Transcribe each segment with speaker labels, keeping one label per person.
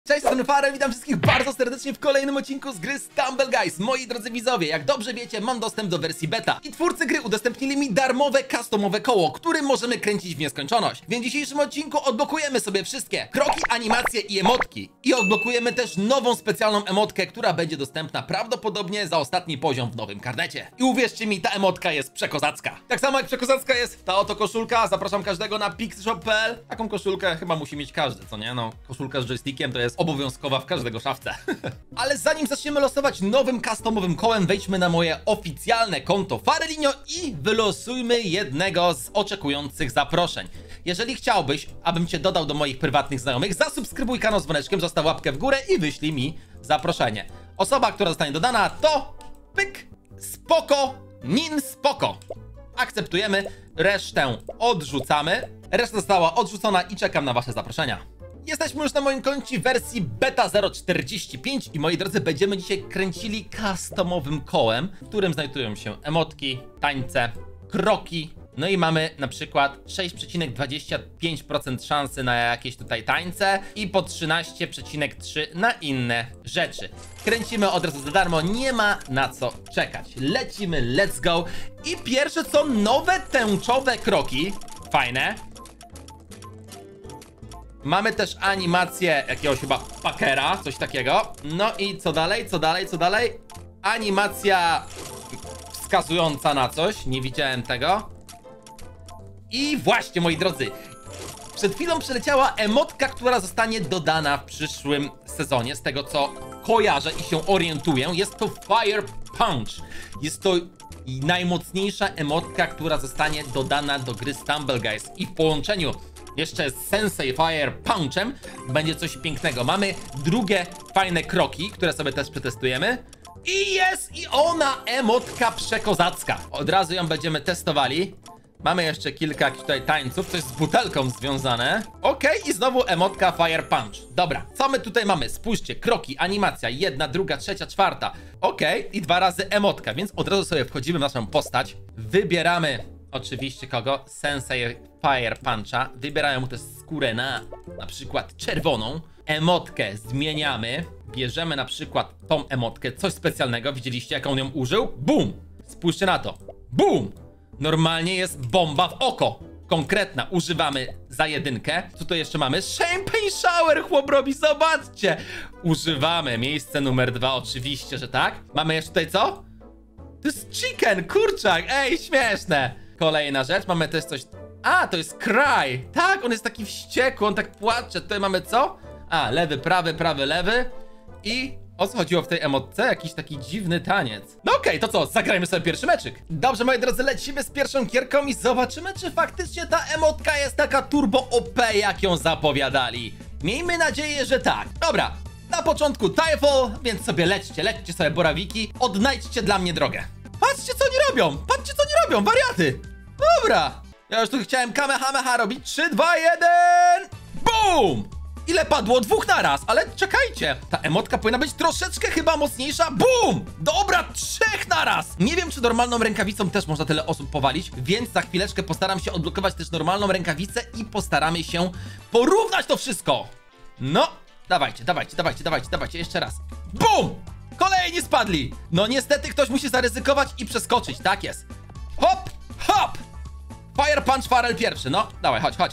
Speaker 1: Cześć, jestem Farel, witam wszystkich bardzo serdecznie w kolejnym odcinku z gry Stumble Guys. Moi drodzy widzowie, jak dobrze wiecie, mam dostęp do wersji beta i twórcy gry udostępnili mi darmowe, customowe koło, którym możemy kręcić w nieskończoność. Więc w dzisiejszym odcinku odblokujemy sobie wszystkie kroki, animacje i emotki. I odblokujemy też nową specjalną emotkę, która będzie dostępna prawdopodobnie za ostatni poziom w nowym karnecie. I uwierzcie mi, ta emotka jest przekozacka. Tak samo jak przekozacka jest ta oto koszulka. Zapraszam każdego na pixshop.pl. Taką koszulkę chyba musi mieć każdy, co nie? No, koszulka z joystickiem to jest obowiązkowa w każdego szafce. Ale zanim zaczniemy losować nowym customowym kołem, wejdźmy na moje oficjalne konto Farelinho i wylosujmy jednego z oczekujących zaproszeń. Jeżeli chciałbyś, abym cię dodał do moich prywatnych znajomych, zasubskrybuj kanał z dzwoneczkiem, zostaw łapkę w górę i wyślij mi zaproszenie. Osoba, która zostanie dodana, to pyk, spoko, nin spoko. Akceptujemy, resztę odrzucamy. Reszta została odrzucona i czekam na wasze zaproszenia. Jesteśmy już na moim koncie w wersji beta 0.45 i moi drodzy, będziemy dzisiaj kręcili customowym kołem, w którym znajdują się emotki, tańce, kroki. No i mamy na przykład 6,25% szansy na jakieś tutaj tańce i po 13,3% na inne rzeczy. Kręcimy od razu za darmo, nie ma na co czekać. Lecimy, let's go. I pierwsze co, nowe tęczowe kroki. Fajne. Mamy też animację jakiegoś chyba pakera, coś takiego. No i co dalej, co dalej, co dalej? Animacja wskazująca na coś, nie widziałem tego. I właśnie, moi drodzy, przed chwilą przeleciała emotka, która zostanie dodana w przyszłym sezonie. Z tego co kojarzę i się orientuję, jest to Fire Punch. Jest to najmocniejsza emotka, która zostanie dodana do gry Stumble Guys. I w połączeniu jeszcze z Sensei Fire Punchem będzie coś pięknego. Mamy drugie fajne kroki, które sobie też przetestujemy. I jest i ona emotka przekozacka. Od razu ją będziemy testowali. Mamy jeszcze kilka tutaj tańców, coś z butelką związane. Okej, i znowu emotka Fire Punch. Dobra, co my tutaj mamy? Spójrzcie, kroki, animacja, jedna, druga, trzecia, czwarta. Okej, i dwa razy emotka, więc od razu sobie wchodzimy w naszą postać. Wybieramy oczywiście kogo? Sensei Fire Puncha. Wybierają mu też skórę na przykład czerwoną. Emotkę zmieniamy. Bierzemy na przykład tą emotkę, coś specjalnego. Widzieliście jak on ją użył? Bum! Spójrzcie na to. Bum! Normalnie jest bomba w oko. Konkretna. Używamy za jedynkę. Co tu jeszcze mamy? Champagne shower chłop robi, zobaczcie. Używamy. Miejsce numer 2, oczywiście, że tak. Mamy jeszcze tutaj co? To jest chicken, kurczak. Ej, śmieszne. Kolejna rzecz. Mamy też coś... A, to jest cry. Tak, on jest taki wściekły, on tak płacze. Tutaj mamy co? A, lewy, prawy, lewy. I o co chodziło w tej emotce? Jakiś taki dziwny taniec. No okej, to co? Zagrajmy sobie pierwszy meczyk. Dobrze, moi drodzy, lecimy z pierwszą gierką i zobaczymy, czy faktycznie ta emotka jest taka turbo OP, jak ją zapowiadali. Miejmy nadzieję, że tak. Dobra, na początku Tyfall, więc sobie lećcie sobie borawiki. Odnajdźcie dla mnie drogę. Patrzcie, co oni robią! Patrzcie, co oni robią, wariaty! Dobra, ja już tu chciałem kamehameha robić. 3, 2, 1... BOOM! Ile padło? 2 naraz, ale czekajcie. Ta emotka powinna być troszeczkę chyba mocniejsza. BOOM! Dobra, 3 naraz. Nie wiem, czy normalną rękawicą też można tyle osób powalić, więc za chwileczkę postaram się odblokować też normalną rękawicę i postaramy się porównać to wszystko. No, dawajcie, jeszcze raz. BOOM! Kolejni spadli. No niestety ktoś musi zaryzykować i przeskoczyć, tak jest. Hop, hop! Fire Punch Farel pierwszy, no. Dawaj, chodź.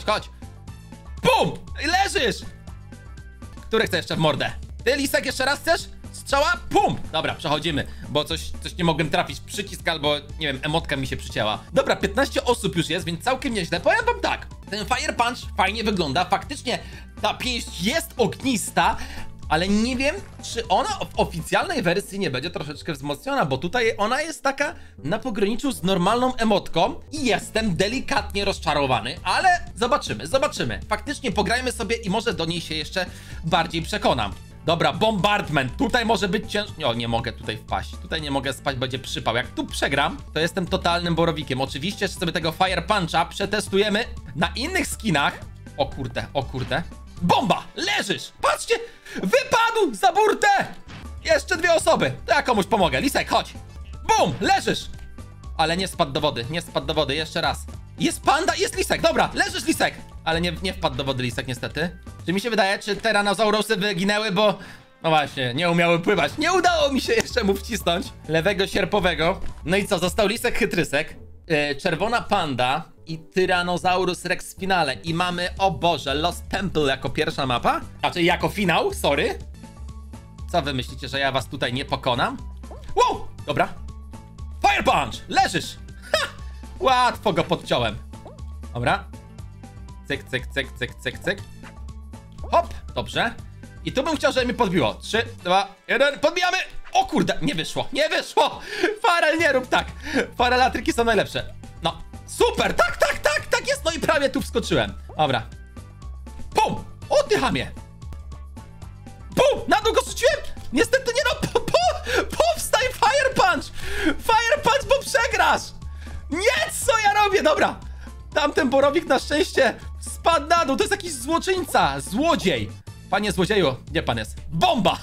Speaker 1: BUM! Leżysz! Który chce jeszcze w mordę? Ty, Lisek, jeszcze raz chcesz? Strzała? Pum! Dobra, przechodzimy, bo coś nie mogłem trafić. Przycisk albo, nie wiem, emotka mi się przycięła. Dobra, 15 osób już jest, więc całkiem nieźle. Powiem wam tak, ten Fire Punch fajnie wygląda. Faktycznie ta pięść jest ognista, ale nie wiem, czy ona w oficjalnej wersji nie będzie troszeczkę wzmocniona, bo tutaj ona jest taka na pograniczu z normalną emotką i jestem delikatnie rozczarowany, ale zobaczymy. Faktycznie pograjmy sobie i może do niej się jeszcze bardziej przekonam. Dobra, bombardment. Tutaj może być ciężko. O, nie mogę tutaj wpaść. Tutaj nie mogę spać, będzie przypał. Jak tu przegram, to jestem totalnym borowikiem. Oczywiście, że sobie tego Fire Puncha przetestujemy na innych skinach. O kurde. Bomba! Leżysz! Patrzcie! Wypadł za burtę! Jeszcze 2 osoby. To ja komuś pomogę. Lisek, chodź. Bum! Leżysz! Ale nie spadł do wody. Jeszcze raz. Jest panda, jest Lisek. Dobra, leżysz, Lisek. Ale nie wpadł do wody Lisek, niestety. Czy mi się wydaje, czy Tyranosaurusy wyginęły, bo... No właśnie, nie umiały pływać. Nie udało mi się jeszcze mu wcisnąć lewego sierpowego. No i co, został lisek chytrysek, czerwona panda i Tyrannosaurus Rex w finale. I mamy, o Boże, Lost Temple jako pierwsza mapa? Znaczy jako finał, sorry. Co wy myślicie, że ja was tutaj nie pokonam? Wow, dobra. Fire Punch, leżysz. Ha! Łatwo go podciąłem. Dobra. Cyk, cyk, cyk, cyk, cyk, cyk. Hop, dobrze. I tu bym chciał, żeby mi podbiło. 3, 2, 1, podbijamy! O kurde, nie wyszło, nie wyszło! Farel, nie rób tak! Farelatryki są najlepsze. No, super, tak, tak, tak, tak jest! No i prawie tu wskoczyłem. Dobra. Pum! O ty chamie! Pum! Na dół go rzuciłem! Niestety nie no, powstań, Fire Punch! Fire Punch, bo przegrasz! Nie, co ja robię? Dobra. Tamten borowik na szczęście spadł na dół, to jest jakiś złoczyńca, złodziej. Panie złodzieju, gdzie pan jest? Bomba!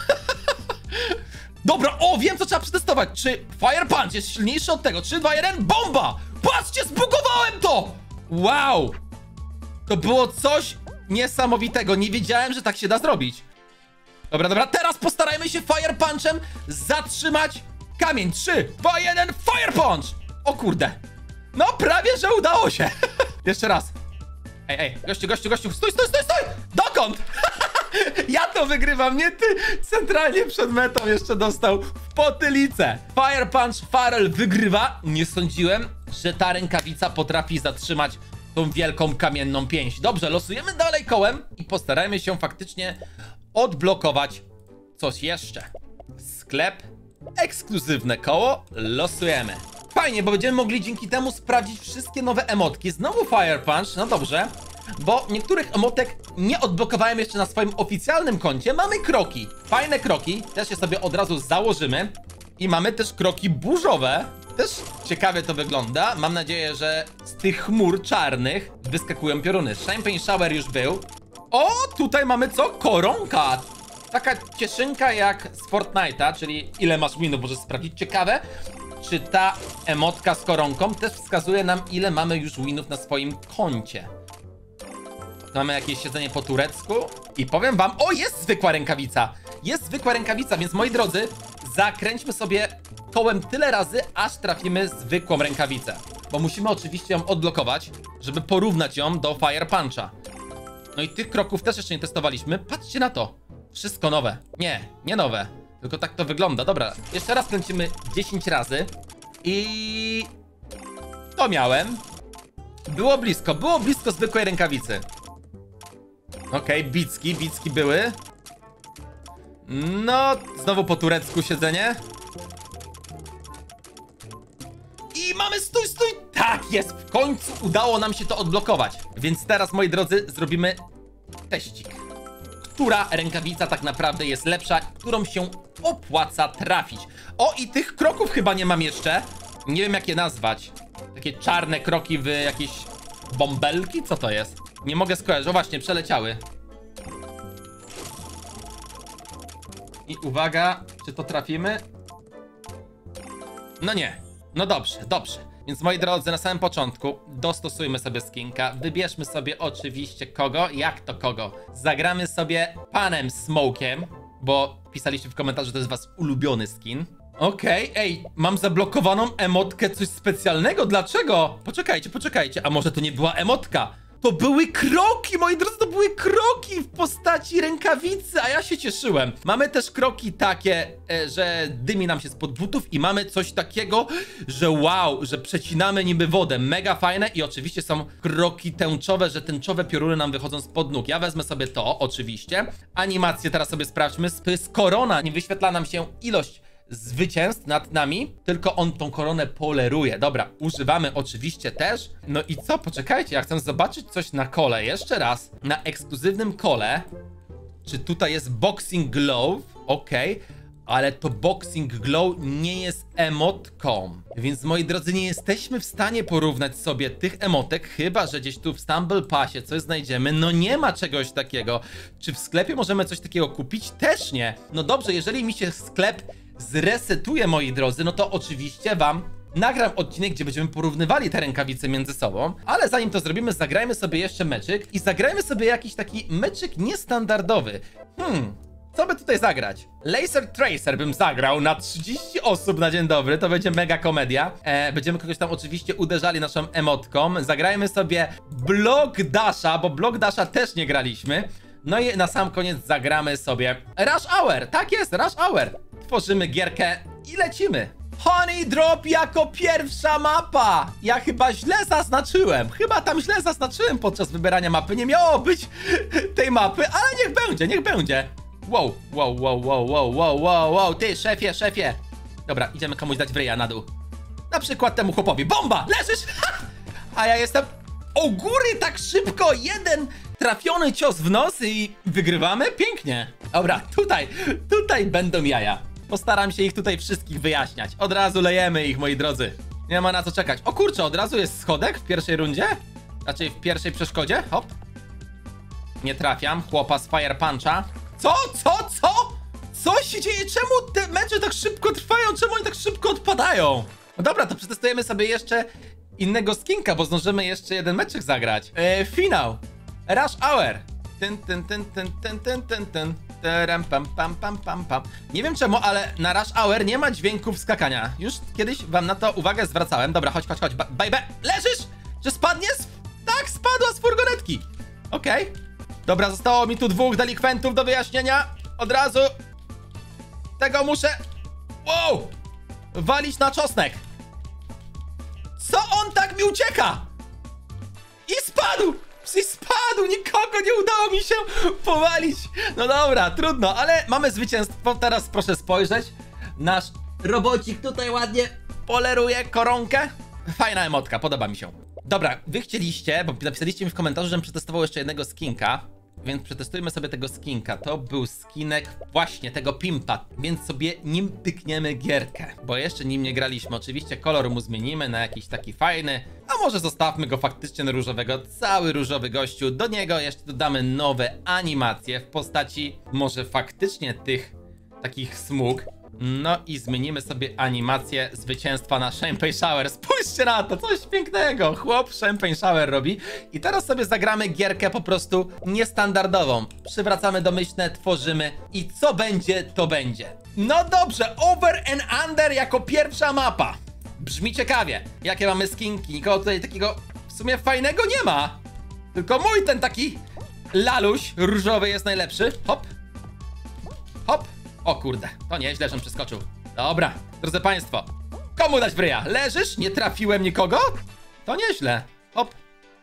Speaker 1: Dobra, o, wiem co trzeba przetestować. Czy Fire Punch jest silniejszy od tego? 3, 2, 1, bomba! Patrzcie, zbugowałem to! Wow! To było coś niesamowitego. Nie wiedziałem, że tak się da zrobić. Dobra, dobra, teraz postarajmy się Fire Punchem zatrzymać kamień. 3, 2, 1, Fire Punch! O kurde. No, prawie, że udało się. Jeszcze raz. Ej, gościu, gościu, gościu, stój, stój, stój, stój! Dokąd? Ja to wygrywam, nie ty! Centralnie przed metą jeszcze dostał w potylicę. Fire Punch, Farel wygrywa. Nie sądziłem, że ta rękawica potrafi zatrzymać tą wielką kamienną pięść. Dobrze, losujemy dalej kołem i postarajmy się faktycznie odblokować coś jeszcze. Sklep, ekskluzywne koło, losujemy. Fajnie, bo będziemy mogli dzięki temu sprawdzić wszystkie nowe emotki. Znowu Fire Punch, no dobrze. Bo niektórych emotek nie odblokowałem jeszcze na swoim oficjalnym koncie. Mamy kroki, fajne kroki, też je sobie od razu założymy. I mamy też kroki burzowe. Też ciekawie to wygląda. Mam nadzieję, że z tych chmur czarnych wyskakują pioruny. Champagne Shower już był. O, tutaj mamy co? Koronka. Taka cieszynka jak z Fortnite'a, czyli ile masz winów, możesz sprawdzić. Ciekawe, czy ta emotka z koronką też wskazuje nam, ile mamy już winów na swoim koncie. Mamy jakieś siedzenie po turecku i powiem wam, o, jest zwykła rękawica. Jest zwykła rękawica, więc moi drodzy, zakręćmy sobie kołem tyle razy, aż trafimy zwykłą rękawicę. Bo musimy oczywiście ją odblokować, żeby porównać ją do Fire Puncha. No i tych kroków też jeszcze nie testowaliśmy. Patrzcie na to. Wszystko nowe. Nie nowe. Tylko tak to wygląda. Dobra, jeszcze raz kręcimy 10 razy. I... to miałem. Było blisko zwykłej rękawicy. Okej, bicki były. No, znowu po turecku siedzenie. I mamy stój! Tak jest, w końcu udało nam się to odblokować. Więc teraz, moi drodzy, zrobimy teścik. Która rękawica tak naprawdę jest lepsza, którą się opłaca trafić. O, i tych kroków chyba nie mam jeszcze. Nie wiem, jak je nazwać. Takie czarne kroki w jakieś bąbelki? Co to jest? Nie mogę skojarzyć. O właśnie, przeleciały. I uwaga, czy to trafimy? No nie. No dobrze. Więc moi drodzy, na samym początku dostosujmy sobie skinka. Wybierzmy sobie oczywiście kogo. Jak to kogo? Zagramy sobie panem Smokiem, bo pisaliście w komentarzu, że to jest was ulubiony skin. Okej, ej, mam zablokowaną emotkę, coś specjalnego. Dlaczego? Poczekajcie. A może to nie była emotka? To były kroki, moi drodzy, to były kroki w postaci rękawicy, a ja się cieszyłem. Mamy też kroki takie, że dymi nam się spod butów i mamy coś takiego, że wow, że przecinamy niby wodę. Mega fajne i oczywiście są kroki tęczowe, że tęczowe pioruny nam wychodzą spod nóg. Ja wezmę sobie to, oczywiście. Animację teraz sobie sprawdźmy. To jest korona, nie wyświetla nam się ilość zwycięstw nad nami, tylko on tą koronę poleruje. Dobra, używamy oczywiście też. No i co? Poczekajcie, ja chcę zobaczyć coś na kole. Jeszcze raz, na ekskluzywnym kole. Czy tutaj jest Boxing Glove? Okej. Ale to Boxing Glow nie jest emotką. Więc moi drodzy, nie jesteśmy w stanie porównać sobie tych emotek, chyba że gdzieś tu w Stumble Passie coś znajdziemy. No nie ma czegoś takiego. Czy w sklepie możemy coś takiego kupić? Też nie. No dobrze, jeżeli mi się sklep zresetuje, moi drodzy, no to oczywiście wam nagram odcinek, gdzie będziemy porównywali te rękawice między sobą, ale zanim to zrobimy, zagrajmy sobie jeszcze meczyk i zagrajmy sobie jakiś taki meczyk niestandardowy. Co by tutaj zagrać? Laser Tracer bym zagrał na 30 osób na dzień dobry, to będzie mega komedia. Będziemy kogoś tam oczywiście uderzali naszą emotką. Zagrajmy sobie Block Dasha, bo Block Dasha też nie graliśmy. No i na sam koniec zagramy sobie Rush Hour. Tak jest, Rush Hour. Tworzymy gierkę i lecimy. Honey Drop jako pierwsza mapa. Ja chyba źle zaznaczyłem. Chyba tam źle zaznaczyłem podczas wybierania mapy. Nie miało być tej mapy, ale niech będzie, niech będzie. Wow, ty, szefie. Dobra, idziemy komuś dać w ryja na dół. Na przykład temu chłopowi. Bomba! Leżysz? Ha! A ja jestem u góry tak szybko. Jeden trafiony cios w nos i wygrywamy? Pięknie. Dobra, tutaj będą jaja. Postaram się ich tutaj wszystkich wyjaśniać. Od razu lejemy ich, moi drodzy. Nie ma na co czekać. O kurczę, od razu jest schodek w pierwszej rundzie? Raczej w pierwszej przeszkodzie. Hop. Nie trafiam. Chłopa z Fire Puncha. Co? Co się dzieje? Czemu te mecze tak szybko trwają? Czemu oni tak szybko odpadają? No dobra, to przetestujemy sobie jeszcze innego skinka, bo zdążymy jeszcze jeden meczek zagrać. Finał. Rush Hour. Pam. Nie wiem czemu, ale na Rush Hour nie ma dźwięków skakania. Już kiedyś wam na to uwagę zwracałem. Dobra, chodź. Baby. Leżysz? Czy spadniesz? Tak, spadła z furgonetki. Okej. Dobra, zostało mi tu dwóch delikwentów do wyjaśnienia. Od razu tego muszę... Wow! Walić na czosnek. Co on tak mi ucieka? I spadł! Nikogo nie udało mi się powalić. No dobra, trudno, ale mamy zwycięstwo. Teraz proszę spojrzeć. Nasz robocik tutaj ładnie poleruje koronkę. Fajna emotka, podoba mi się. Dobra, wy chcieliście, bo napisaliście mi w komentarzu, żebym przetestował jeszcze jednego skinka. Więc przetestujmy sobie tego skinka. To był skinek właśnie tego pimpa, więc sobie nim pykniemy gierkę, bo jeszcze nim nie graliśmy. Oczywiście kolor mu zmienimy na jakiś taki fajny, a może zostawmy go faktycznie na różowego. Cały różowy gościu. Do niego jeszcze dodamy nowe animacje w postaci może faktycznie tych takich smug. No i zmienimy sobie animację zwycięstwa na Champagne Shower. Spójrzcie na to, coś pięknego. Chłop Champagne Shower robi. I teraz sobie zagramy gierkę po prostu niestandardową. Przywracamy domyślne, tworzymy i co będzie, to będzie. No dobrze, Over and Under jako pierwsza mapa. Brzmi ciekawie. Jakie mamy skinki? Nikogo tutaj takiego w sumie fajnego nie ma. Tylko mój ten taki laluś różowy jest najlepszy. Hop. O kurde, to nieźle, żem przeskoczył. Dobra, drodzy państwo. Komu dać w ryja? Leżysz? Nie trafiłem nikogo? To nieźle. Hop.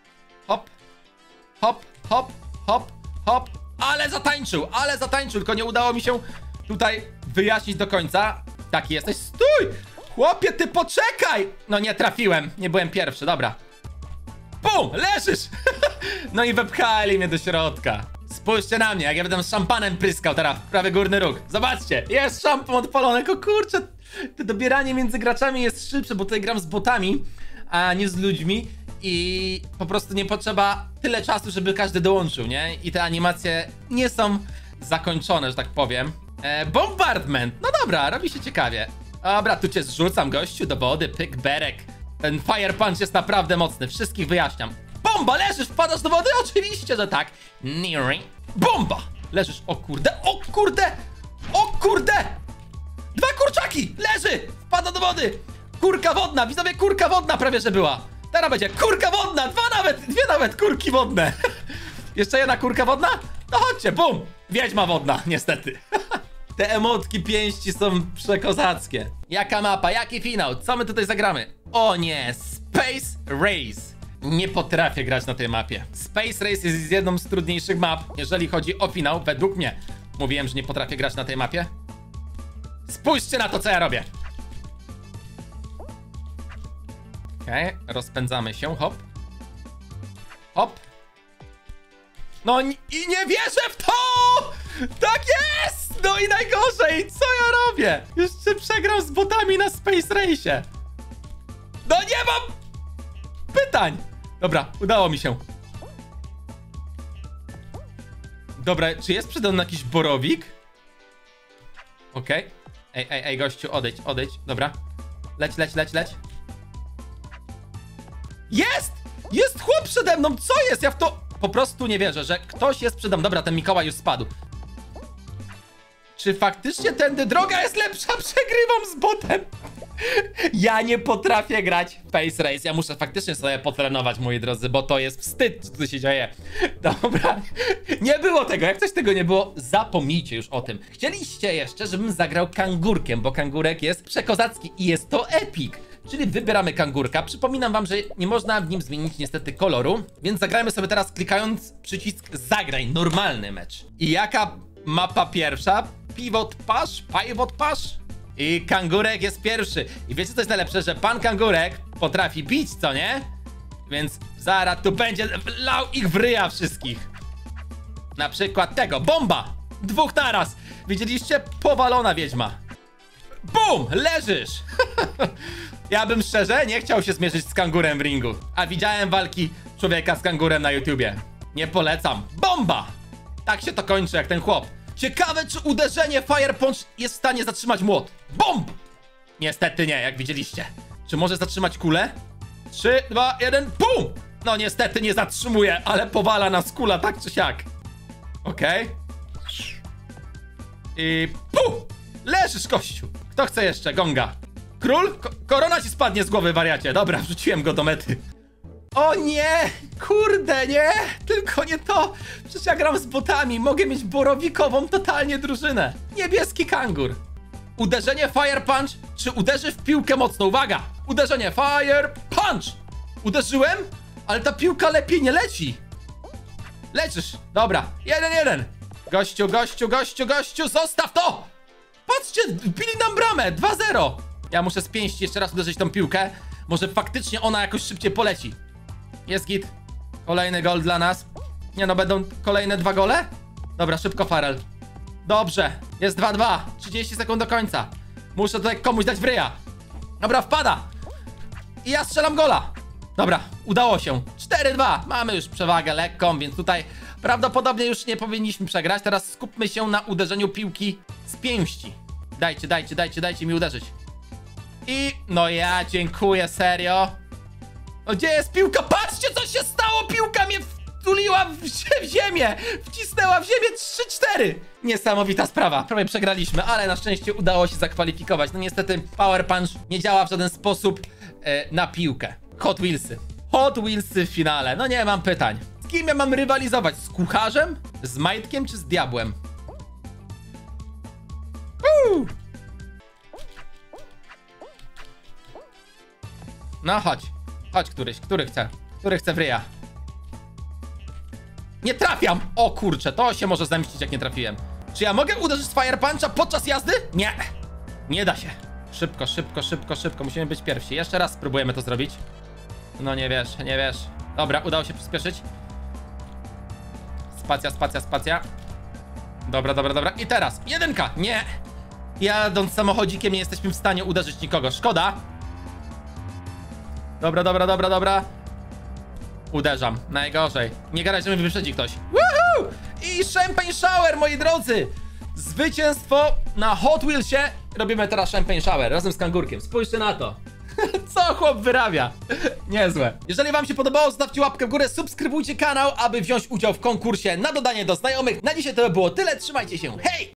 Speaker 1: Ale zatańczył, tylko nie udało mi się tutaj wyjaśnić do końca. Taki jesteś. Stój! Chłopie, ty poczekaj! No nie trafiłem, nie byłem pierwszy, dobra. Bum! Leżysz! No i wepchali mnie do środka. Spójrzcie na mnie, jak ja będę z szampanem pryskał teraz w prawy górny róg. Zobaczcie, jest szampan odpalony, tylko kurczę, to dobieranie między graczami jest szybsze, bo tutaj gram z botami, a nie z ludźmi i po prostu nie potrzeba tyle czasu, żeby każdy dołączył, nie? I te animacje nie są zakończone, że tak powiem. Bombardment, no dobra, robi się ciekawie. Dobra, tu cię zrzucam, gościu, do wody, pyk, berek. Ten Fire Punch jest naprawdę mocny, wszystkich wyjaśniam. Bomba, leżysz, wpadasz do wody? Oczywiście, że tak. Nearing. Bomba! Leżysz, o kurde! Dwa kurczaki! Leży! Wpada do wody! Kurka wodna, widzowie, kurka wodna prawie, że była. Teraz będzie kurka wodna, dwie nawet kurki wodne. Jeszcze jedna kurka wodna? No chodźcie, bum! Wiedźma wodna, niestety. Te emotki pięści są przekozackie. Jaka mapa, jaki finał? Co my tutaj zagramy? O nie, Space Race. Nie potrafię grać na tej mapie. Space Race jest jedną z trudniejszych map, jeżeli chodzi o finał, według mnie. Mówiłem, że nie potrafię grać na tej mapie. Spójrzcie na to, co ja robię. Okej, rozpędzamy się, hop. No i nie wierzę w to! Tak jest! No i najgorzej, co ja robię? Jeszcze przegram z botami na Space Race. No nie mam pytań. Dobra, udało mi się. Dobra, czy jest przede mną jakiś borowik? Okej. Ej, gościu, odejdź. Dobra. Leć. Jest! Jest chłop przede mną! Co jest? Ja w to po prostu nie wierzę, że ktoś jest przede mną. Dobra, ten Mikołaj już spadł. Czy faktycznie tędy droga jest lepsza? Przegrywam z botem. Ja nie potrafię grać w Face Race. Ja muszę faktycznie sobie potrenować, moi drodzy, bo to jest wstyd, co tu się dzieje. Dobra. Nie było tego. Jak coś tego nie było, zapomnijcie już o tym. Chcieliście jeszcze, żebym zagrał kangurkiem, bo kangurek jest przekozacki i jest to epic. Czyli wybieramy kangurka. Przypominam wam, że nie można w nim zmienić niestety koloru, więc zagrajmy sobie teraz klikając przycisk zagraj, normalny mecz. I jaka mapa pierwsza? Pivot Pass? I kangurek jest pierwszy. I wiecie co jest najlepsze? Że pan kangurek potrafi bić, co nie? Więc zaraz tu będzie lał ich w ryja wszystkich. Na przykład tego, bomba! 2 naraz. Widzieliście? Powalona wiedźma. Bum! Leżysz! Ja bym szczerze nie chciał się zmierzyć z kangurem w ringu. A widziałem walki człowieka z kangurem na YouTubie. Nie polecam. Bomba! Tak się to kończy jak ten chłop. Ciekawe, czy uderzenie Fire Punch jest w stanie zatrzymać młot. Bomb! Niestety nie, jak widzieliście. Czy może zatrzymać kulę? 3, 2, 1, BUM! No niestety nie zatrzymuje, ale powala nas kula tak czy siak. Okej. I PUM! Leżysz, kościół. Kto chce jeszcze? Gonga. Król? Korona ci spadnie z głowy, wariacie. Dobra, wrzuciłem go do mety. O nie! Kurde, nie! Tylko nie to! Przecież ja gram z botami, mogę mieć borowikową totalnie drużynę. Niebieski kangur. Uderzenie Fire Punch, czy uderzy w piłkę mocno? Uwaga! Uderzenie Fire Punch! Uderzyłem? Ale ta piłka lepiej nie leci. Lecisz. Dobra, 1-1. Gościu, zostaw to! Patrzcie, bili nam bramę, 2-0. Ja muszę z pięści jeszcze raz uderzyć tą piłkę. Może faktycznie ona jakoś szybciej poleci. Jest git. Kolejny gol dla nas. Nie no, będą kolejne 2 gole? Dobra, szybko Farel. Dobrze, jest 2-2. 30 sekund do końca. Muszę tutaj komuś dać w ryja. Dobra, wpada. I ja strzelam gola. Dobra, udało się. 4-2. Mamy już przewagę lekką, więc tutaj prawdopodobnie już nie powinniśmy przegrać. Teraz skupmy się na uderzeniu piłki z pięści. Dajcie mi uderzyć. I no ja dziękuję, serio. No gdzie jest piłka? Patrzcie, co się stało! Piłka mnie wtuliła w ziemię! Wcisnęła w ziemię 3-4! Niesamowita sprawa. Prawie przegraliśmy, ale na szczęście udało się zakwalifikować. No niestety Power Punch nie działa w żaden sposób na piłkę. Hot Wheelsy w finale. No nie mam pytań. Z kim ja mam rywalizować? Z kucharzem? Z Majtkiem czy z Diabłem? No chodź. Chodź któryś. Który chce w ryja? Nie trafiam! O kurczę, to się może zemścić, jak nie trafiłem. Czy ja mogę uderzyć z Fire Puncha podczas jazdy? Nie. Nie da się. Szybko. Musimy być pierwsi. Jeszcze raz spróbujemy to zrobić. No nie wiesz. Dobra, udało się przyspieszyć. Spacja. Dobra. I teraz. 1. Nie. Jadąc samochodzikiem nie jesteśmy w stanie uderzyć nikogo. Szkoda. Dobra. Uderzam. Najgorzej. Nie gadaj, że mnie wyprzedzi ktoś. Woohoo! I Champagne Shower, moi drodzy! Zwycięstwo na Hot Wheelsie. Robimy teraz Champagne Shower razem z kangurkiem. Spójrzcie na to. Co chłop wyrabia? Niezłe. Jeżeli wam się podobało, zostawcie łapkę w górę, subskrybujcie kanał, aby wziąć udział w konkursie na dodanie do znajomych. Na dzisiaj to by było tyle. Trzymajcie się. Hej!